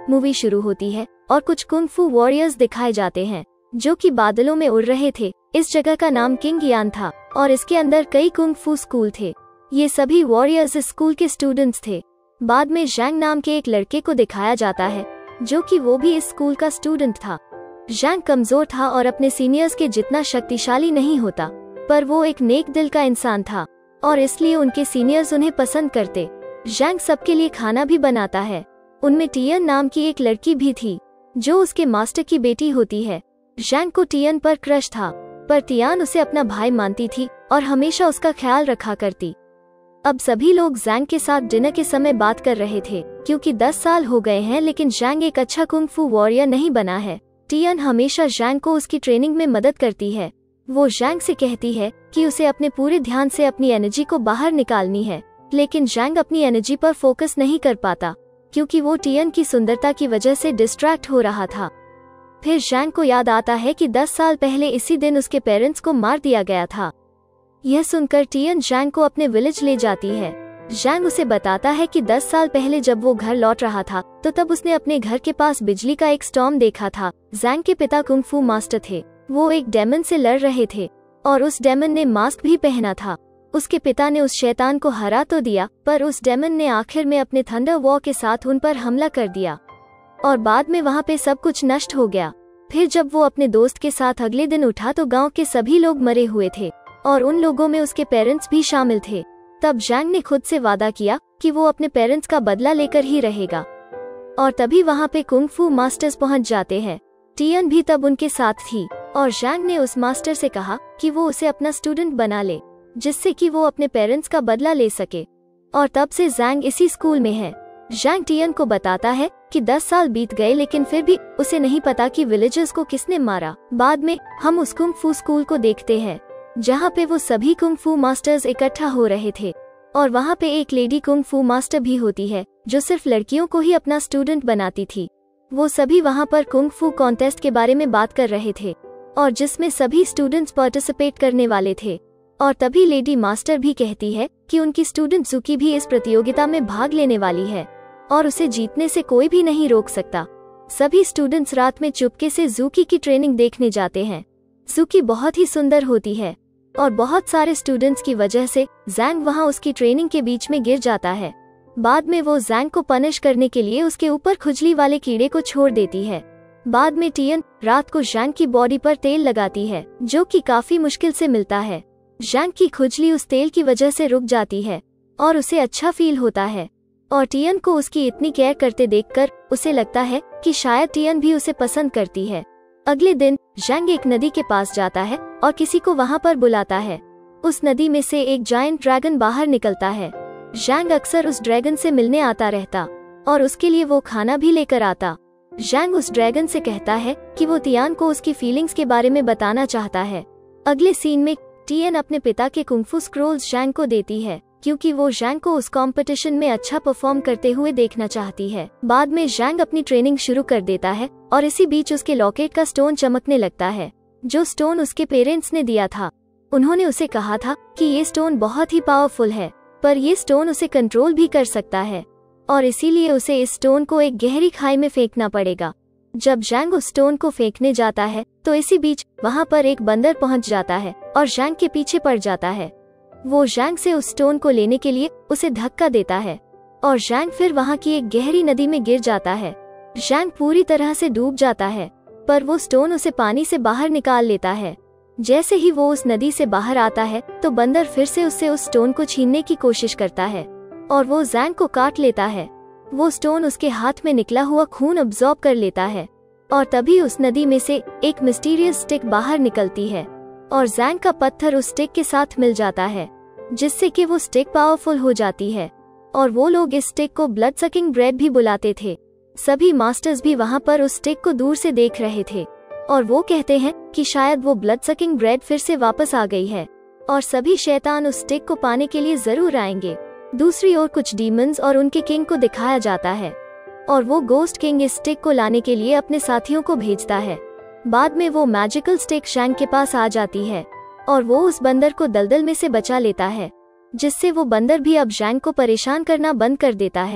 Movie शुरू होती है और कुछ कुंग फू वॉरियर्स दिखाए जाते हैं जो कि बादलों में उड़ रहे थे। इस जगह का नाम किंग यान था और इसके अंदर कई कुंग फू स्कूल थे। ये सभी वॉरियर्स स्कूल के स्टूडेंट्स थे। बाद में जैंग नाम के एक लड़के को दिखाया जाता है जो कि वो भी इस स्कूल का स्टूडेंट था। जैंग कमजोर था और अपने सीनियर्स के जितना शक्तिशाली नहीं होता, पर वो एक नेक दिल का इंसान था और इसलिए उनके सीनियर्स उन्हें पसंद करते। जैंग सबके लिए खाना भी बनाता है। उनमें टियन नाम की एक लड़की भी थी जो उसके मास्टर की बेटी होती है। जैंग को टियन पर क्रश था, पर टियान उसे अपना भाई मानती थी और हमेशा उसका ख्याल रखा करती। अब सभी लोग जैंग के साथ डिनर के समय बात कर रहे थे क्योंकि 10 साल हो गए हैं लेकिन जैंग एक अच्छा कुंग फू वॉरियर नहीं बना है। टियन हमेशा जैंग को उसकी ट्रेनिंग में मदद करती है। वो जैंग से कहती है कि उसे अपने पूरे ध्यान से अपनी एनर्जी को बाहर निकालनी है, लेकिन जैंग अपनी एनर्जी पर फोकस नहीं कर पाता क्योंकि वो टियन की सुंदरता की वजह से डिस्ट्रैक्ट हो रहा था। फिर जैंग को याद आता है कि 10 साल पहले इसी दिन उसके पेरेंट्स को मार दिया गया था। यह सुनकर टियन जैंग को अपने विलेज ले जाती है। जैंग उसे बताता है कि 10 साल पहले जब वो घर लौट रहा था तो तब उसने अपने घर के पास बिजली का एक स्टॉर्म देखा था। जैंग के पिता कुंग फू मास्टर थे। वो एक डेमन से लड़ रहे थे और उस डेमन ने मास्क भी पहना था। उसके पिता ने उस शैतान को हरा तो दिया, पर उस डेमन ने आखिर में अपने थंडर वॉर के साथ उन पर हमला कर दिया और बाद में वहाँ पे सब कुछ नष्ट हो गया। फिर जब वो अपने दोस्त के साथ अगले दिन उठा तो गांव के सभी लोग मरे हुए थे और उन लोगों में उसके पेरेंट्स भी शामिल थे। तब जैंग ने खुद से वादा किया कि वो अपने पेरेंट्स का बदला लेकर ही रहेगा और तभी वहाँ पे कुंग फू मास्टर्स पहुँच जाते हैं। टियन भी तब उनके साथ थी और जैंग ने उस मास्टर से कहा कि वो उसे अपना स्टूडेंट बना ले जिससे कि वो अपने पेरेंट्स का बदला ले सके, और तब से जैंग इसी स्कूल में है। जैंग टियन को बताता है कि 10 साल बीत गए लेकिन फिर भी उसे नहीं पता कि विलेजर्स को किसने मारा। बाद में हम उस कुंग फू स्कूल को देखते हैं जहाँ पे वो सभी कुंग फू मास्टर्स इकट्ठा हो रहे थे और वहाँ पे एक लेडी कुंग फू मास्टर भी होती है जो सिर्फ लड़कियों को ही अपना स्टूडेंट बनाती थी। वो सभी वहाँ पर कुंग फू कॉन्टेस्ट के बारे में बात कर रहे थे और जिसमें सभी स्टूडेंट्स पार्टिसिपेट करने वाले थे। और तभी लेडी मास्टर भी कहती है कि उनकी स्टूडेंट ज़ुकी भी इस प्रतियोगिता में भाग लेने वाली है और उसे जीतने से कोई भी नहीं रोक सकता। सभी स्टूडेंट्स रात में चुपके से ज़ुकी की ट्रेनिंग देखने जाते हैं। ज़ुकी बहुत ही सुंदर होती है और बहुत सारे स्टूडेंट्स की वजह से जैंग वहां उसकी ट्रेनिंग के बीच में गिर जाता है। बाद में वो जैंग को पनिश करने के लिए उसके ऊपर खुजली वाले कीड़े को छोड़ देती है। बाद में टियन रात को जैंग की बॉडी पर तेल लगाती है जो कि काफी मुश्किल से मिलता है। जैंग की खुजली उस तेल की वजह से रुक जाती है और उसे अच्छा फील होता है और टियन को उसकी इतनी केयर करते देखकर उसे लगता है कि शायद टियन भी उसे पसंद करती है। अगले दिन जैंग एक नदी के पास जाता है और किसी को वहां पर बुलाता है। उस नदी में से एक जायंट ड्रैगन बाहर निकलता है। जैंग अक्सर उस ड्रैगन से मिलने आता रहता और उसके लिए वो खाना भी लेकर आता। जैंग उस ड्रैगन से कहता है कि वो टियान को उसकी फीलिंग्स के बारे में बताना चाहता है। अगले सीन में टियन अपने पिता के कुंफू स्क्रोल्स जैंग को देती है क्योंकि वो जैंग को उस कंपटीशन में अच्छा परफॉर्म करते हुए देखना चाहती है। बाद में जैंग अपनी ट्रेनिंग शुरू कर देता है और इसी बीच उसके लॉकेट का स्टोन चमकने लगता है जो स्टोन उसके पेरेंट्स ने दिया था। उन्होंने उसे कहा था कि ये स्टोन बहुत ही पावरफुल है, पर ये स्टोन उसे कंट्रोल भी कर सकता है और इसीलिए उसे इस स्टोन को एक गहरी खाई में फेंकना पड़ेगा। जब जैंग उस स्टोन को फेंकने जाता है तो इसी बीच वहाँ पर एक बंदर पहुँच जाता है और जैंग के पीछे पड़ जाता है। वो जैंग से उस स्टोन को लेने के लिए उसे धक्का देता है और जैंग फिर वहाँ की एक गहरी नदी में गिर जाता है। जैंग पूरी तरह से डूब जाता है, पर वो स्टोन उसे पानी से बाहर निकाल लेता है। जैसे ही वो उस नदी से बाहर आता है तो बंदर फिर से उससे उस स्टोन को छीनने की कोशिश करता है और वो जैंग को काट लेता है। वो स्टोन उसके हाथ में निकला हुआ खून अब्सॉर्ब कर लेता है और तभी उस नदी में से एक मिस्टीरियस स्टिक बाहर निकलती है और जैंग का पत्थर उस स्टिक के साथ मिल जाता है जिससे कि वो स्टिक पावरफुल हो जाती है और वो लोग इस स्टिक को ब्लड सकिंग ब्रेड भी बुलाते थे। सभी मास्टर्स भी वहाँ पर उस स्टिक को दूर से देख रहे थे और वो कहते हैं कि शायद वो ब्लड सकिंग ब्रेड फिर से वापस आ गई है और सभी शैतान उस स्टिक को पाने के लिए जरूर आएंगे। दूसरी ओर कुछ डीमंस और उनके किंग को दिखाया जाता है और वो गोस्ट किंग इस स्टिक को लाने के लिए अपने साथियों को भेजता है। बाद में वो मैजिकल स्टिक जैंग के पास आ जाती है और वो उस बंदर को दलदल में से बचा लेता है जिससे वो बंदर भी अब जैंग को परेशान करना बंद कर देता है।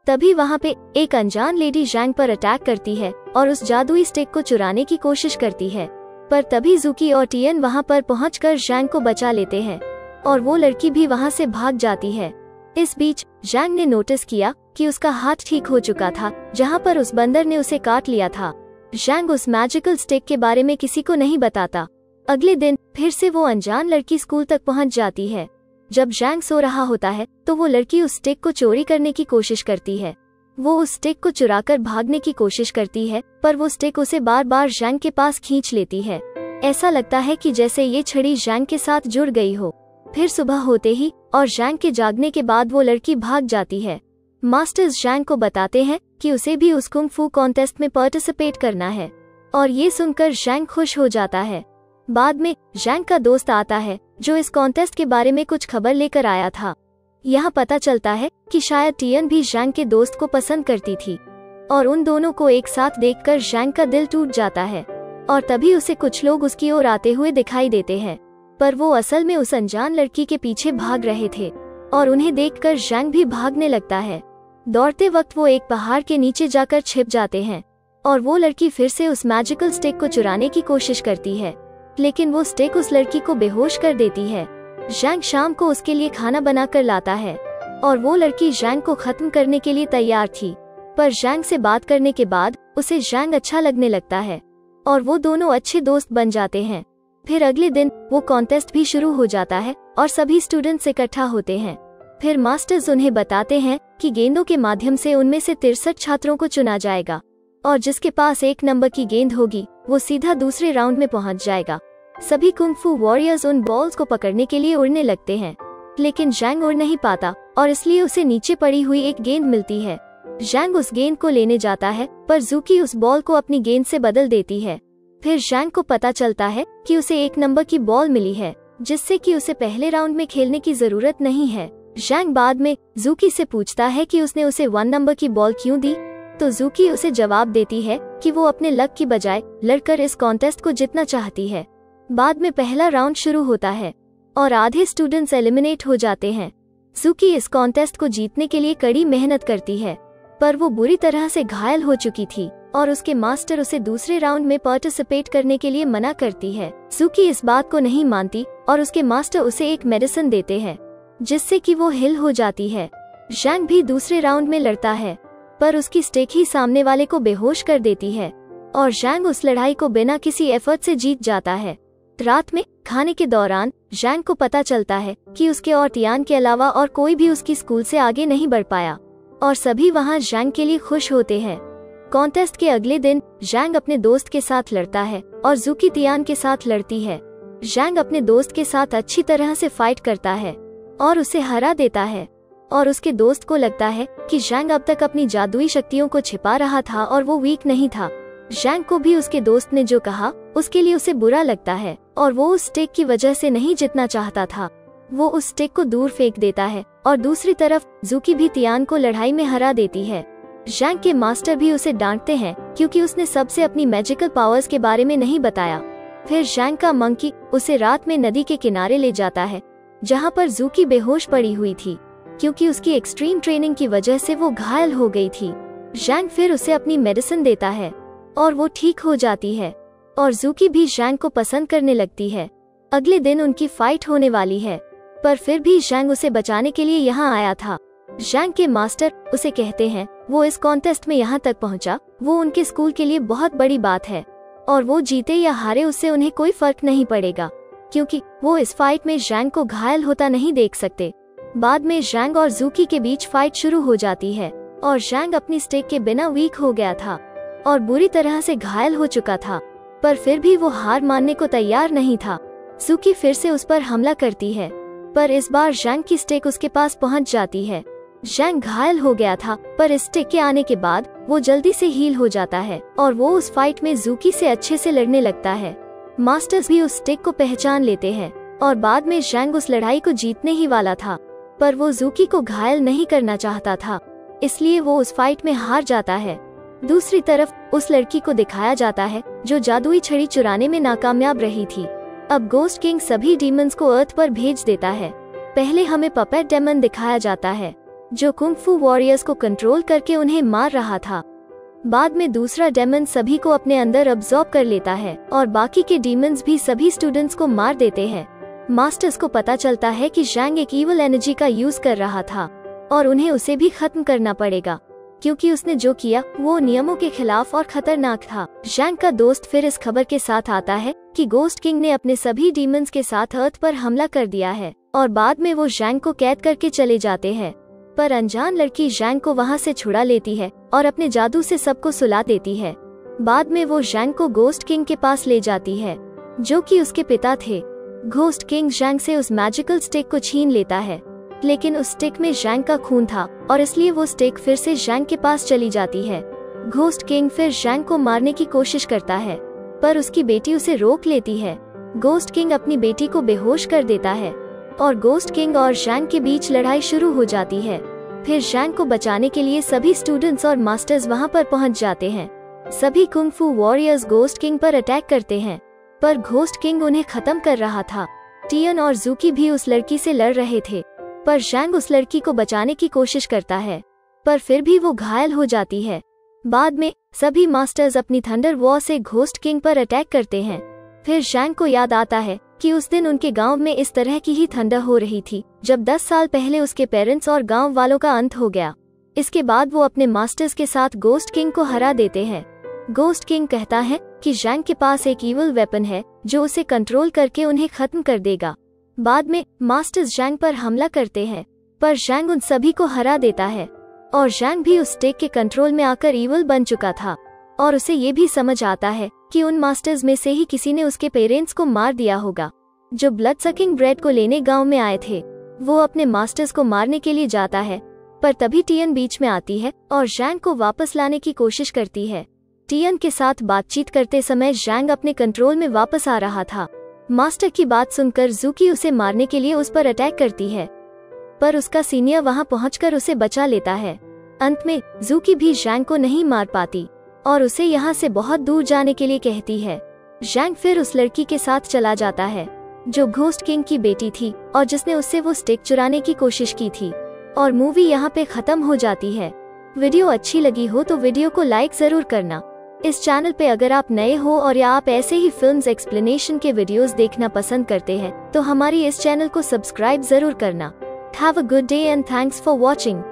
तभी वहाँ पे एक अनजान लेडी जैंग पर अटैक करती है और उस जादुई स्टिक को चुराने की कोशिश करती है। पर तभी जूकी और टियन वहाँ पर पहुंचकर जैंग को बचा लेते हैं और वो लड़की भी वहाँ से भाग जाती है। इस बीच जैंग ने नोटिस किया कि उसका हाथ ठीक हो चुका था जहाँ पर उस बंदर ने उसे काट लिया था। जैंग उस मैजिकल स्टिक के बारे में किसी को नहीं बताता। अगले दिन फिर से वो अनजान लड़की स्कूल तक पहुँच जाती है। जब जैंग सो रहा होता है तो वो लड़की उस स्टिक को चोरी करने की कोशिश करती है। वो उस स्टिक को चुराकर भागने की कोशिश करती है, पर वो स्टिक उसे बार बार जैंग के पास खींच लेती है। ऐसा लगता है कि जैसे ये छड़ी जैंग के साथ जुड़ गई हो। फिर सुबह होते ही और जैंग के जागने के बाद वो लड़की भाग जाती है। मास्टर्स जैंग को बताते हैं कि उसे भी उस कुंग फू कॉन्टेस्ट में पार्टिसिपेट करना है और ये सुनकर जैंग खुश हो जाता है। बाद में जैंग का दोस्त आता है जो इस कॉन्टेस्ट के बारे में कुछ खबर लेकर आया था। यहाँ पता चलता है कि शायद टियन भी जैंग के दोस्त को पसंद करती थी और उन दोनों को एक साथ देखकर जैंग का दिल टूट जाता है और तभी उसे कुछ लोग उसकी ओर आते हुए दिखाई देते हैं, पर वो असल में उस अनजान लड़की के पीछे भाग रहे थे और उन्हें देखकर जैंग भी भागने लगता है। दौड़ते वक्त वो एक पहाड़ के नीचे जाकर छिप जाते हैं और वो लड़की फिर से उस मैजिकल स्टिक को चुराने की कोशिश करती है, लेकिन वो स्टिक उस लड़की को बेहोश कर देती है। जैंग शाम को उसके लिए खाना बनाकर लाता है और वो लड़की जैंग को खत्म करने के लिए तैयार थी, पर जैंग से बात करने के बाद उसे जैंग अच्छा लगने लगता है और वो दोनों अच्छे दोस्त बन जाते हैं। फिर अगले दिन वो कॉन्टेस्ट भी शुरू हो जाता है और सभी स्टूडेंट्स इकट्ठा होते हैं। फिर मास्टर्स उन्हें बताते हैं कि गेंदों के माध्यम से उनमें से 63 छात्रों को चुना जाएगा और जिसके पास 1 नंबर की गेंद होगी वो सीधा दूसरे राउंड में पहुंच जाएगा। सभी कुंग फू वॉरियर्स उन बॉल्स को पकड़ने के लिए उड़ने लगते हैं, लेकिन जैंग उड़ नहीं पाता और इसलिए उसे नीचे पड़ी हुई एक गेंद मिलती है। जैंग उस गेंद को लेने जाता है, पर जूकी उस बॉल को अपनी गेंद से बदल देती है। फिर जैंग को पता चलता है कि उसे 1 नंबर की बॉल मिली है, जिससे कि उसे पहले राउंड में खेलने की जरूरत नहीं है। जैंग बाद में जूकी से पूछता है कि उसने उसे 1 नंबर की बॉल क्यों दी, तो जूकी उसे जवाब देती है कि वो अपने लक की बजाय लड़कर इस कॉन्टेस्ट को जीतना चाहती है। बाद में पहला राउंड शुरू होता है और आधे स्टूडेंट्स एलिमिनेट हो जाते हैं। जूकी इस कॉन्टेस्ट को जीतने के लिए कड़ी मेहनत करती है, पर वो बुरी तरह से घायल हो चुकी थी और उसके मास्टर उसे दूसरे राउंड में पार्टिसिपेट करने के लिए मना करती है। जूकी इस बात को नहीं मानती और उसके मास्टर उसे एक मेडिसिन देते हैं जिससे कि वो हिल हो जाती है। जैंग भी दूसरे राउंड में लड़ता है, पर उसकी स्टिक ही सामने वाले को बेहोश कर देती है और जैंग उस लड़ाई को बिना किसी एफर्ट से जीत जाता है। रात में खाने के दौरान जैंग को पता चलता है कि उसके और टियान के अलावा और कोई भी उसकी स्कूल से आगे नहीं बढ़ पाया और सभी वहां जैंग के लिए खुश होते हैं। कॉन्टेस्ट के अगले दिन जैंग अपने दोस्त के साथ लड़ता है और जूकी टियान के साथ लड़ती है। जैंग अपने दोस्त के साथ अच्छी तरह से फाइट करता है और उसे हरा देता है और उसके दोस्त को लगता है कि जैंग अब तक अपनी जादुई शक्तियों को छिपा रहा था और वो वीक नहीं था। जैंग को भी उसके दोस्त ने जो कहा उसके लिए उसे बुरा लगता है और वो उस स्टिक की वजह से नहीं जीतना चाहता था। वो उस स्टिक को दूर फेंक देता है और दूसरी तरफ जूकी भी टियान को लड़ाई में हरा देती है। जैंग के मास्टर भी उसे डांटते हैं क्योंकि उसने सबसे अपनी मैजिकल पावर्स के बारे में नहीं बताया। फिर जैंग का मंकी उसे रात में नदी के किनारे ले जाता है जहाँ पर जूकी बेहोश पड़ी हुई थी, क्योंकि उसकी एक्सट्रीम ट्रेनिंग की वजह से वो घायल हो गई थी। जैंग फिर उसे अपनी मेडिसिन देता है और वो ठीक हो जाती है और जूकी भी जैंग को पसंद करने लगती है। अगले दिन उनकी फाइट होने वाली है, पर फिर भी जैंग उसे बचाने के लिए यहाँ आया था। जैंग के मास्टर उसे कहते हैं वो इस कॉन्टेस्ट में यहाँ तक पहुँचा वो उनके स्कूल के लिए बहुत बड़ी बात है और वो जीते या हारे उससे उन्हें कोई फर्क नहीं पड़ेगा, क्योंकि वो इस फाइट में जैंग को घायल होता नहीं देख सकते। बाद में जैंग और जूकी के बीच फाइट शुरू हो जाती है और जैंग अपनी स्टिक के बिना वीक हो गया था और बुरी तरह से घायल हो चुका था, पर फिर भी वो हार मानने को तैयार नहीं था। जूकी फिर से उस पर हमला करती है, पर इस बार जैंग की स्टिक उसके पास पहुंच जाती है। जैंग घायल हो गया था, पर इस स्टिक के आने के बाद वो जल्दी से हील हो जाता है और वो उस फाइट में जूकी से अच्छे से लड़ने लगता है। मास्टर्स भी उस स्टिक को पहचान लेते हैं और बाद में जैंग उस लड़ाई को जीतने ही वाला था, पर वो जूकी को घायल नहीं करना चाहता था, इसलिए वो उस फाइट में हार जाता है। दूसरी तरफ उस लड़की को दिखाया जाता है जो जादुई छड़ी चुराने में नाकामयाब रही थी। अब गोस्ट किंग सभी डीमंस को अर्थ पर भेज देता है। पहले हमें पपेट डेमन दिखाया जाता है जो कुंग फू वॉरियर्स को कंट्रोल करके उन्हें मार रहा था। बाद में दूसरा डेमन सभी को अपने अंदर अब्सॉर्ब कर लेता है और बाकी के डीमंस भी सभी स्टूडेंट्स को मार देते हैं। मास्टर्स को पता चलता है कि ज़ैंग एक ईवल एनर्जी का यूज कर रहा था और उन्हें उसे भी खत्म करना पड़ेगा, क्योंकि उसने जो किया वो नियमों के खिलाफ और खतरनाक था। ज़ैंग का दोस्त फिर इस खबर के साथ आता है कि गोस्ट किंग ने अपने सभी डीमंस के साथ अर्थ पर हमला कर दिया है और बाद में वो ज़ैंग को कैद करके चले जाते हैं। पर अनजान लड़की ज़ैंग को वहाँ से छुड़ा लेती है और अपने जादू से सबको सुला देती है। बाद में वो ज़ैंग को गोस्ट किंग के पास ले जाती है, जो कि उसके पिता थे। घोस्ट किंग ज़ैंग से उस मैजिकल स्टिक को छीन लेता है, लेकिन उस स्टिक में ज़ैंग का खून था और इसलिए वो स्टिक फिर से ज़ैंग के पास चली जाती है। घोस्ट किंग फिर ज़ैंग को मारने की कोशिश करता है, पर उसकी बेटी उसे रोक लेती है। घोस्ट किंग अपनी बेटी को बेहोश कर देता है और घोस्ट किंग और ज़ैंग के बीच लड़ाई शुरू हो जाती है। फिर ज़ैंग को बचाने के लिए सभी स्टूडेंट्स और मास्टर्स वहां पर पहुंच जाते हैं। सभी kung fu warriors ghost king पर अटैक करते हैं, पर घोस्ट किंग उन्हें खत्म कर रहा था। टियन और ज़ूकी भी उस लड़की से लड़ रहे थे, पर ज़ैंग उस लड़की को बचाने की कोशिश करता है, पर फिर भी वो घायल हो जाती है। बाद में सभी मास्टर्स अपनी थंडर वॉर से घोस्ट किंग पर अटैक करते हैं। फिर ज़ैंग को याद आता है कि उस दिन उनके गांव में इस तरह की ही थंडर हो रही थी जब 10 साल पहले उसके पेरेंट्स और गांव वालों का अंत हो गया। इसके बाद वो अपने मास्टर्स के साथ घोस्ट किंग को हरा देते हैं। घोस्ट किंग कहता है कि ज़ैंग के पास एक ईवल वेपन है जो उसे कंट्रोल करके उन्हें खत्म कर देगा। बाद में मास्टर्स ज़ैंग पर हमला करते हैं, पर ज़ैंग उन सभी को हरा देता है और ज़ैंग भी उस स्टिक के कंट्रोल में आकर ईवल बन चुका था और उसे ये भी समझ आता है कि उन मास्टर्स में से ही किसी ने उसके पेरेंट्स को मार दिया होगा जो ब्लड सकिंग ब्रेड को लेने गांव में आए थे। वो अपने मास्टर्स को मारने के लिए जाता है, पर तभी टियन बीच में आती है और ज़ैंग को वापस लाने की कोशिश करती है। टियन के साथ बातचीत करते समय ज़ैंग अपने कंट्रोल में वापस आ रहा था। मास्टर की बात सुनकर ज़ूकी उसे मारने के लिए उस पर अटैक करती है, पर उसका सीनियर वहां पहुंचकर उसे बचा लेता है। अंत में ज़ूकी भी ज़ैंग को नहीं मार पाती और उसे यहाँ से बहुत दूर जाने के लिए कहती है। ज़ैंग फिर उस लड़की के साथ चला जाता है जो घोस्ट किंग की बेटी थी और जिसने उससे वो स्टिक चुराने की कोशिश की थी। और मूवी यहाँ पे खत्म हो जाती है। वीडियो अच्छी लगी हो तो वीडियो को लाइक जरूर करना। इस चैनल पे अगर आप नए हो और या आप ऐसे ही फिल्म्स एक्सप्लेनेशन के वीडियोस देखना पसंद करते हैं तो हमारी इस चैनल को सब्सक्राइब जरूर करना। Have a good day and thanks for watching.